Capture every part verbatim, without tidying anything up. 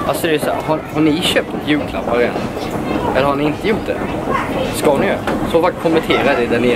Alltså det är så här, har, har ni köpt julklappar redan? Eller har ni inte gjort det? Ska ni göra? Så faktiskt kommentera det där nere.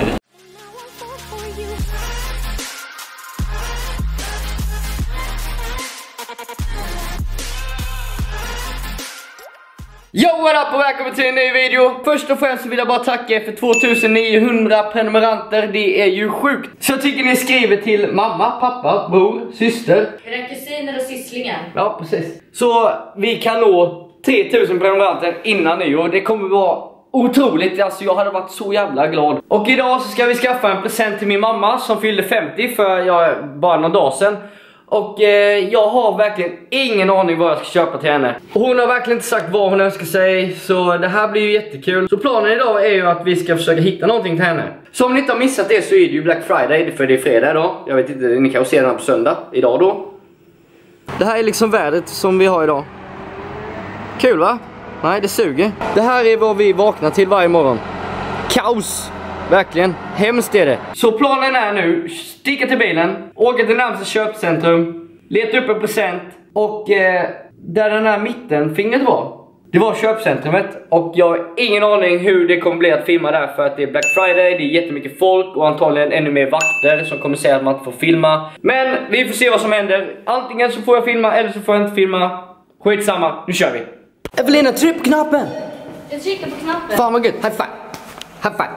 Yo, what up och välkommen till en ny video. Först och främst vill jag bara tacka er för tjugoniohundra prenumeranter. Det är ju sjukt. Så jag tycker ni skriver till mamma, pappa, bror, syster. Era kusiner och sysslingar. Ja, precis. Så vi kan nå tre tusen prenumeranter innan nyår. Det kommer vara otroligt. Alltså jag hade varit så jävla glad. Och idag så ska vi skaffa en present till min mamma som fyllde femtio för jag, bara några dagar sedan. Och eh, jag har verkligen ingen aning vad jag ska köpa till henne. Och hon har verkligen inte sagt vad hon önskar sig. Så det här blir ju jättekul. Så planen idag är ju att vi ska försöka hitta någonting till henne. Så om ni inte har missat det så är det ju Black Friday. För det är fredag idag. Jag vet inte, ni kan ju se den här på söndag. Idag då. Det här är liksom vädret som vi har idag. Kul va? Nej, det suger. Det här är vad vi vaknar till varje morgon. Kaos! Verkligen, hemskt är det. Så planen är nu, sticka till bilen, åka till närmaste köpcentrum, leta upp en present. Och eh, där den här mittenfingret var, det var köpcentrumet. Och jag har ingen aning hur det kommer bli att filma där. För att det är Black Friday, det är jättemycket folk och antagligen ännu mer vakter som kommer säga att man inte får filma. Men vi får se vad som händer. Antingen så får jag filma eller så får jag inte filma. Skitsamma, nu kör vi. Evelina, tryck på knappen! Jag trycker på knappen. Fan vad gött, high five. High five.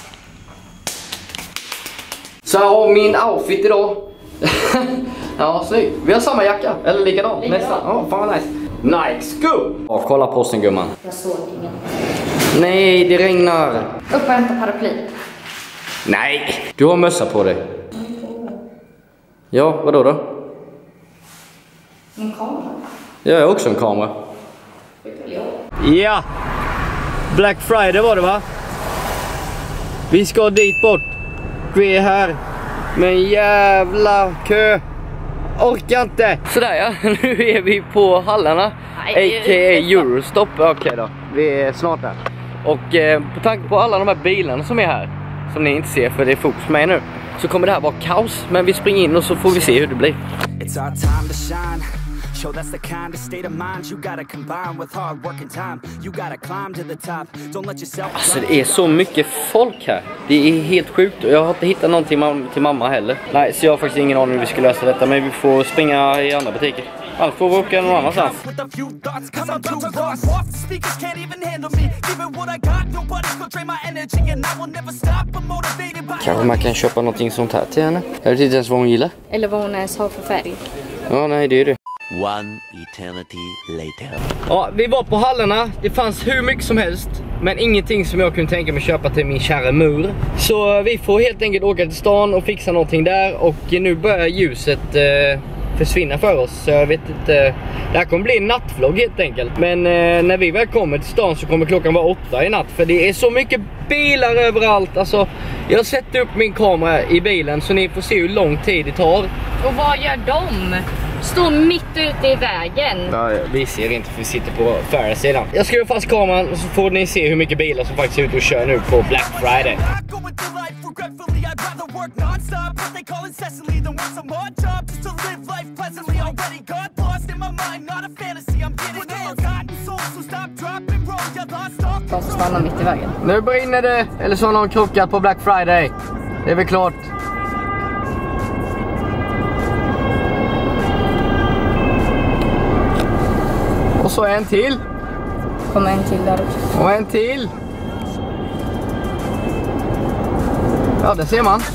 Så jag har min outfit idag. Ja, snyggt. Vi har samma jacka. Eller likadan. Nästan. Ja, fan vad nice. Nice, go! Ja, kolla posten gumman. Jag såg ingen. Nej, det regnar. Upp och hämta paraply. Nej, du har mössa på dig. Ja, vadå då? En kamera. Jag är också en kamera. Ja. Black Friday var det va? Vi ska dit bort. Vi är här med en jävla kö. Orkar inte. Sådär ja, nu är vi på hallarna. A K A Eurostop. Okej okay då, vi är snart där. Och eh, på tanke på alla de här bilarna som är här, som ni inte ser för det är fokus på mig nu, så kommer det här vara kaos. Men vi springer in och så får vi se hur det blir. It's our time to shine. Show that's the kind of state of mind you gotta combine with hard work and time. You gotta climb to the top. Don't let yourself. Alltså det är så mycket folk här. Det är helt sjukt och jag har inte hittat någonting till mamma heller. Nej, så jag har faktiskt ingen aning hur vi ska lösa detta, men vi får springa i andra butiker. Annars får vi åka någon annanstans. Kanske man kan köpa någonting sånt här till henne. Jag vet inte ens vad hon gillar. Eller vad hon ens har för färg. Ja, nej det är det. One eternity later. Ja, vi var på hallarna. Det fanns hur mycket som helst, men ingenting som jag kunde tänka mig köpa till min kära mur. Så vi får helt enkelt åka till stan och fixa någonting där. Och nu börjar ljuset eh, försvinna för oss. Så jag vet inte. Det här kommer bli en nattvlogg helt enkelt. Men eh, när vi väl kommer till stan så kommer klockan vara åtta i natt. För det är så mycket bilar överallt. Alltså, jag sätter upp min kamera i bilen så ni får se hur lång tid det tar. Och vad gör de? Står mitt ute i vägen. Ja, vi ser inte för vi sitter på förra sidan. Jag skruvar fast kameran och så får ni se hur mycket bilar som faktiskt är ute och kör nu på Black Friday. De stannar mitt i vägen. Nu brinner det, eller så har någon krockat på Black Friday. Det är väl klart. Och så en till. Kommer en till där också. Och en till. Ja, det ser man.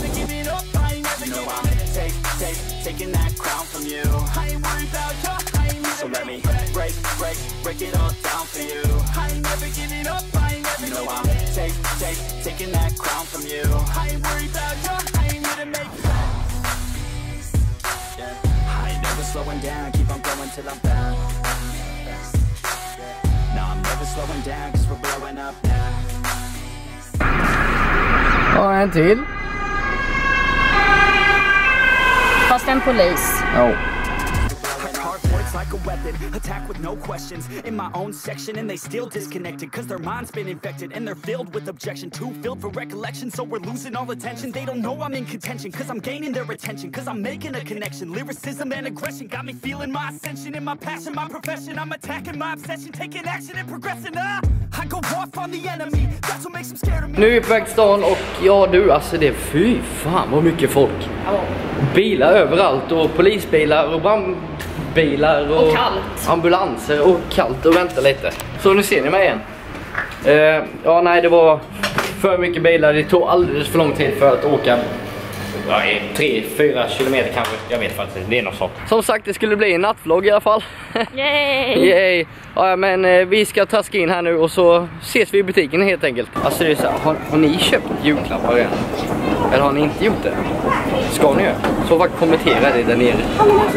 Och en till. Fast en polis. Ja. a weapon, attack with no questions. In my own section and they still disconnected, cause their mind's been infected and they're filled with objection, too filled for recollection. So we're losing all attention. They don't know I'm in contention, cause I'm gaining their attention, cause I'm making a connection. Lyricism and aggression got me feeling my ascension. In my passion, my profession, I'm attacking my obsession, taking action and progressing. ah, I go off on the enemy, that's what makes them scared of me. Nu är vi på väg till stan och ja du, alltså det är fy fan vad mycket folk. Bilar överallt och polisbilar och brandbilar och, Och kallt. ambulanser och kallt och vänta lite. Så nu ser ni mig igen. Uh, ja nej, det var för mycket bilar, det tog alldeles för lång tid för att åka ja, tre fyra kilometer kanske, jag vet faktiskt, det är något sånt. Som sagt, det skulle bli en nattvlogg i alla fall. Yay! Yay. Ja, men eh, vi ska taska in här nu och så ses vi i butiken helt enkelt. Alltså det är så här, har, har ni köpt julklappar redan? Eller har ni inte gjort det? Ska ni göra? Så faktiskt kommentera det där nere.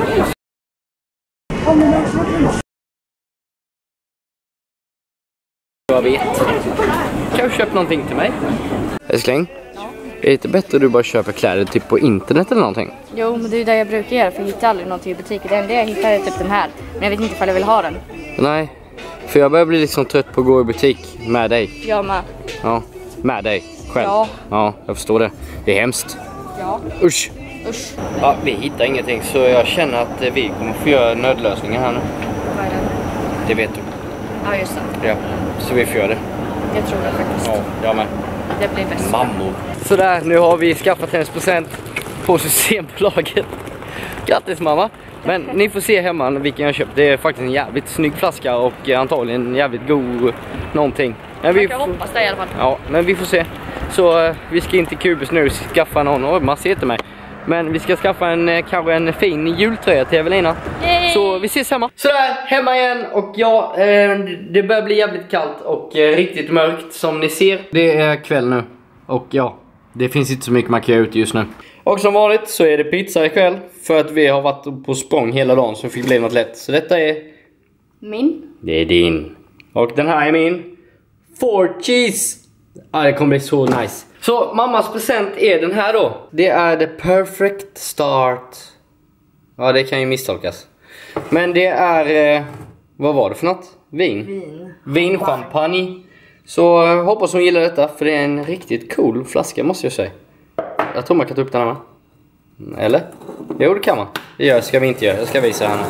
Jag vet. Kan du köpa någonting till mig? Älskling? Är det inte bättre att du bara köper kläder typ på internet eller någonting? Jo, men det är det jag brukar göra, för jag hittar aldrig någonting i butiken. Det enda jag hittar är typ den här. Men jag vet inte ifall jag vill ha den. Nej, för jag börjar bli liksom trött på att gå i butik med dig. Jag med. Ja, med dig själv. Ja. Ja, jag förstår det. Det är hemskt. Ja. Usch. Usch. Ja, vi hittar ingenting så jag känner att vi kommer få göra nödlösningar här nu. Vad är det? Det vet du. Ja, just det. Ja, så vi får göra det. Jag tror det faktiskt. Ja, jag med. Det blir bäst. Mammor. Sådär, nu har vi skaffat hennes present på Systembolaget. Grattis mamma. Men ni får se hemma vilken jag köpt. Det är faktiskt en jävligt snygg flaska och antagligen en jävligt god någonting. Men vi Jag kan hoppas det i alla fall. Ja, men vi får se. Så uh, vi ska in till Kubus nu och skaffa någon. Oj, man ser inte mig. Men vi ska skaffa en, uh, kanske en fin jultröja till Evelina. Yay! Så vi ses hemma. Sådär, hemma igen. Och ja, eh, det börjar bli jävligt kallt och eh, riktigt mörkt som ni ser. Det är kväll nu. Och ja, det finns inte så mycket man kan göra ute just nu. Och som vanligt så är det pizza ikväll. För att vi har varit på språng hela dagen så det fick bli något lätt. Så detta är... Min? Det är din. Och den här är min. Four cheese. Ja, det kommer bli så nice. Så mammas present är den här då. Det är the perfect start. Ja, det kan ju misstolkas. Men det är... Eh, vad var det för något? Vin. Vin. Vinchampagne. Så eh, hoppas hon gillar detta. För det är en riktigt cool flaska måste jag säga. Jag tror man kan ta upp den här. Eller? Jo, det kan man. Det gör, ska vi inte göra. Jag ska visa henne.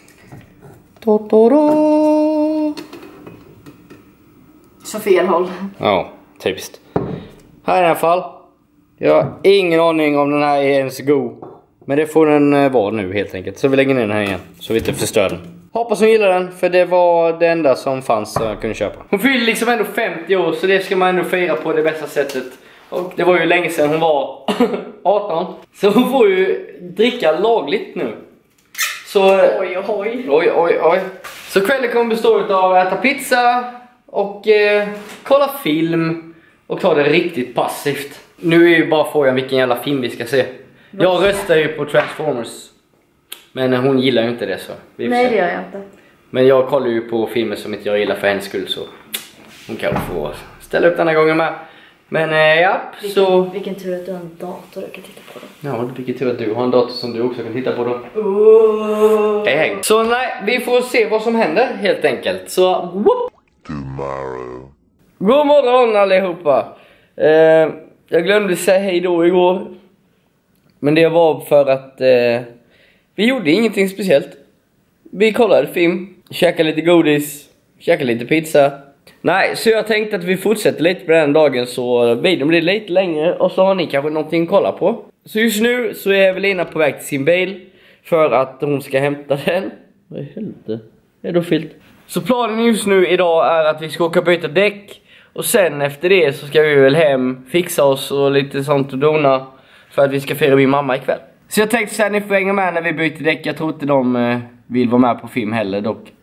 Så fel håll. Ja, typiskt. Här i alla fall. Jag har ingen aning om den här är ens god. Men det får den uh, vara nu helt enkelt. Så vi lägger ner den här igen. Så vi inte förstör den. Hoppas hon gillar den. För det var det enda som fanns som jag kunde köpa. Hon fyller liksom ändå femtio år. Så det ska man ändå fira på det bästa sättet. Och det var ju länge sedan hon var arton. Så hon får ju dricka lagligt nu. Så... Oj, oj. Oj, oj, oj. Så kvällen kommer bestå av att äta pizza. Och eh, kolla film. Och ta det riktigt passivt. Nu är ju bara frågan vilken jävla film vi ska se. Jag röstar ju på Transformers. Men hon gillar ju inte det så vi får Nej, se. det gör jag inte. Men jag kollar ju på filmer som inte jag gillar för hennes skull. Så hon kan få ställa upp den här gången med. Men eh, ja, Vilken, så... vilken tur att du har en dator du kan titta på då. Ja, vilken tur att du har en dator som du också kan titta på då. Oh. Hey. Så nej, vi får se vad som händer helt enkelt. Så, whoop. Tomorrow. God morgon allihopa. Eh, jag glömde säga hej då igår. Men det var för att eh, vi gjorde ingenting speciellt. Vi kollade film, käkade lite godis, käkade lite pizza. Nej, så jag tänkte att vi fortsätter lite på den dagen så videon blir lite längre och så har ni kanske någonting att kolla på. Så just nu så är Evelina på väg till sin bil för att hon ska hämta den. Vad i helvete? Är det fyllt? Så planen just nu idag är att vi ska åka och byta däck. Och sen efter det så ska vi väl hem, fixa oss och lite sånt och dona. För att vi ska fira min mamma ikväll. Så jag tänkte så här, ni får hänga med när vi byter däck. Jag tror inte de eh, vill vara med på film heller dock.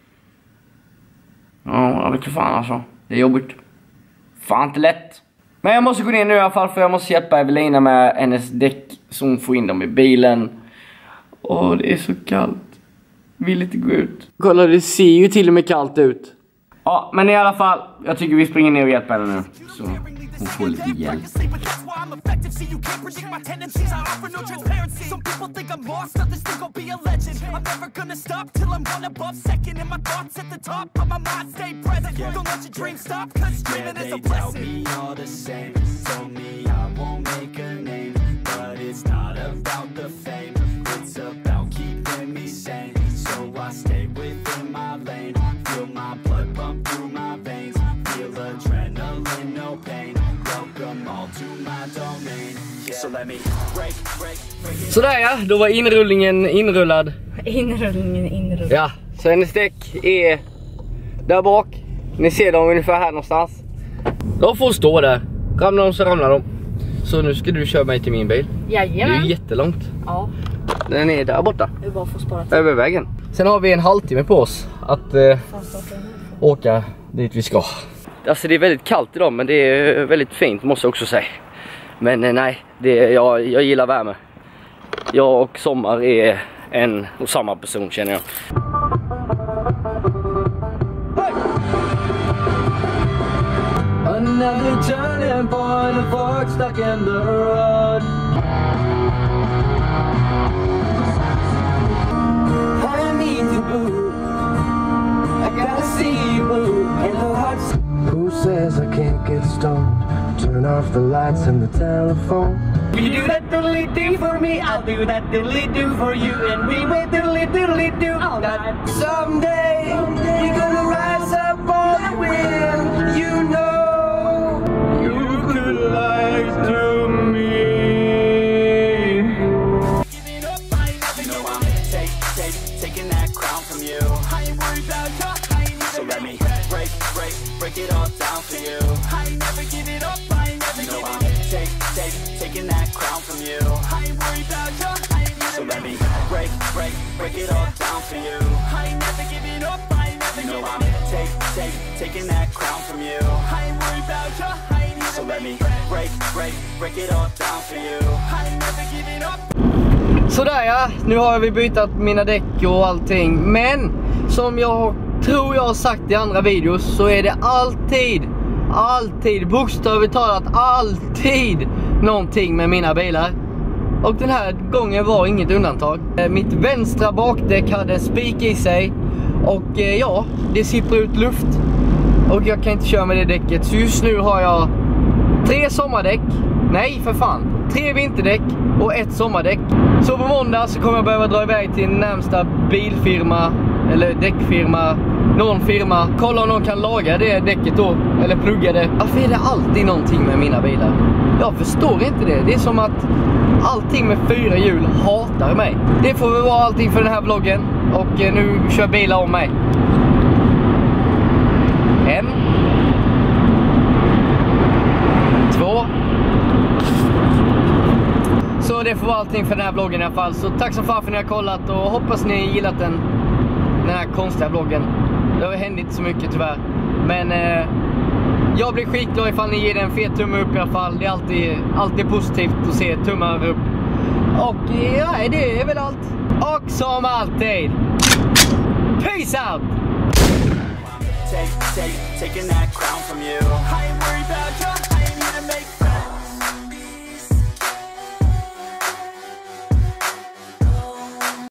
Ja, jag vet inte fan alltså. Det är jobbigt. Fan inte lätt. Men jag måste gå ner nu i alla fall för jag måste hjälpa Evelina med hennes däck. Så hon får in dem i bilen. Åh, det är så kallt. Vill inte gå ut. Kolla, det ser ju till och med kallt ut. Ja, men i alla fall, jag tycker vi springer ner och hjälper henne nu. Så hon får lite hjälp. see you can't predict my tendencies. I offer no transparency. Some people think I'm lost, others think I'll be a legend. I'm never gonna stop till I'm one above second. And my thoughts at the top, but my mind stay present. Don't let your dreams stop, cause dreaming is a blessing. Me all the same, told me I won't make a name, but it's not about the fame, it's about keeping me sane. So I stay within my lane, feel my blood pump through my veins, feel adrenaline, no pain, welcome all to my domain. Yeah. So let me break, break, break it. Sådär ja, då var inrullningen inrullad. Inrullningen inrullad. Ja, så hennes däck är där bak. Ni ser dem ungefär här någonstans. De får stå där. Ramlar de så ramlar de. Så nu ska du köra mig till min bil. Jajamän. Det är ju jättelångt. Ja. Den är där borta. Det är bara för att spara tid. Över vägen. Sen har vi en halvtimme på oss att eh, åka dit vi ska. Alltså det är väldigt kallt idag, men det är väldigt fint måste jag också säga. Men eh, nej, det, jag, jag gillar värme. Jag och sommar är en och samma person känner jag. Another turning point, a fork stuck in the road. I need to move, I gotta see you move, and the heart's... Who says I can't get stoned? Turn off the lights and the telephone. You do that diddly do for me, I'll do that diddly do for you, and we will diddly diddly do all night. Someday, Someday we're gonna rise up on the wind, you know, you could lie to me. Giving up, I never you know I'm take, take, taking that crown from you. I ain't worried about your, I ain't so let me break, break, break it all down for you. I ain't never give it up, I ain't never you know I'm take, take, taking that crown from you. I ain't worried about your, I ain't never so let me break, break, break it all down for you. I ain't never giving up, I ain't never you know I'm take, take, taking that crown from you. I ain't worried about your, I ain't never so let me break, break, break it all down for you. I ain't never giving up. Sådär ja, nu har vi bytt mina däck och allting. Men som jag tror jag har sagt i andra videos så är det alltid, alltid, bokstavligt talat alltid någonting med mina bilar. Och den här gången var inget undantag. Mitt vänstra bakdäck hade en spik i sig. Och ja, det sipprar ut luft. Och jag kan inte köra med det däcket. Så just nu har jag tre sommardäck. Nej för fan, tre vinterdäck och ett sommardäck. Så på måndag så kommer jag behöva dra iväg till närmsta bilfirma eller däckfirma, någon firma, kolla om någon kan laga det däcket då, eller plugga det. Varför är det alltid någonting med mina bilar? Jag förstår inte det. Det är som att allting med fyra hjul hatar mig. Det får väl vara allting för den här vloggen. Och nu kör bilar om mig. En. Två. Så det får vara allting för den här vloggen i alla fall. Så tack så fan för att ni har kollat och hoppas ni gillat den, den här konstiga vloggen. Det har hänt inte så mycket tyvärr. Men eh, jag blir skitglad ifall ni ger den en fet tumme upp i alla fall. Det är alltid, alltid positivt att se tummar upp. Och ja, det är väl allt. Och som alltid, peace out! Take, take, taking that crown from you. I ain't worried about your